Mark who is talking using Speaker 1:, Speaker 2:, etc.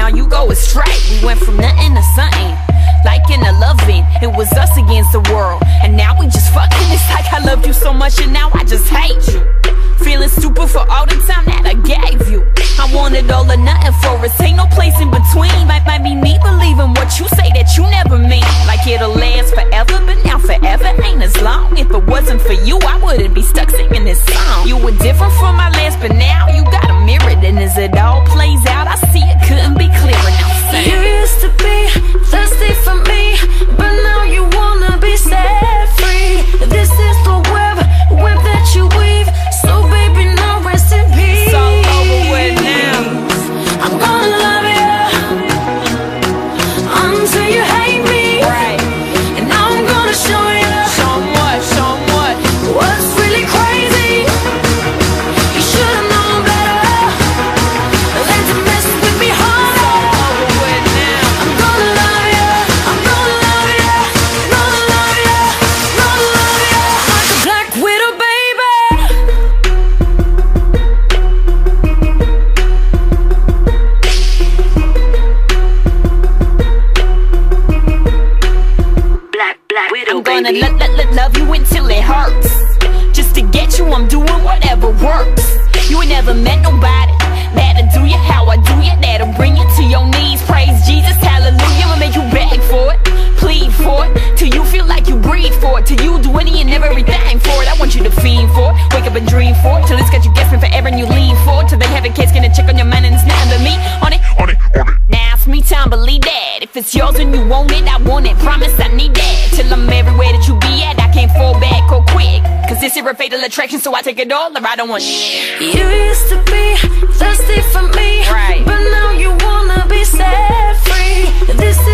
Speaker 1: you go astray. We went from nothing to something, like in a loving. It was us against the world, and now we just fucking. It's like I loved you so much and now I just hate you. Feeling stupid for all the time that I gave you. I wanted all or nothing for us, ain't no place in between. Might be me believing what you say that you never mean. Like it'll last forever, but now forever ain't as long. If it wasn't for you, I wouldn't be stuck singing this song. You were different from my last, but now you got a mirror. And as it all plays out, I see it couldn't be clearer. Now sing.
Speaker 2: You used to be thirsty for me, but now you wanna be set free. This is the web that you weave, so baby, now rest in peace.
Speaker 1: It's all over with now.
Speaker 2: I'm gonna love you until you hate me,
Speaker 1: Right.
Speaker 2: and now I'm gonna show you
Speaker 1: Somewhat.
Speaker 2: what's really crazy. You should've known better than to mess with me harder.
Speaker 1: Over with now.
Speaker 2: I'm gonna love you, I'm gonna love you, gonna love you, gonna love you like a black widow, baby.
Speaker 3: Black widow,
Speaker 1: I'm gonna
Speaker 3: baby.
Speaker 1: love you until it hurts. Just to get you, I'm doing whatever works. You ain't never met nobody that'll do you how I do you, that'll bring you to your knees. Praise Jesus, hallelujah. I'ma make you beg for it, plead for it, till you feel like you breathe for it, till you do any and everything for it. I want you to fiend for it, wake up and dream for it, till it's got you guessing forever and you lean for it, till they have a case, gonna check on your mind and it's not under me. On it. Now it's me time, believe that. If it's yours and you want it, I want it. Promise I need that. Till I'm everywhere that you be at, I can't fall back or quick. Cause this is a fatal attraction, so I take it all or I don't want shit.
Speaker 2: You used to be thirsty for me,
Speaker 1: Right.
Speaker 2: but now you wanna be set free. This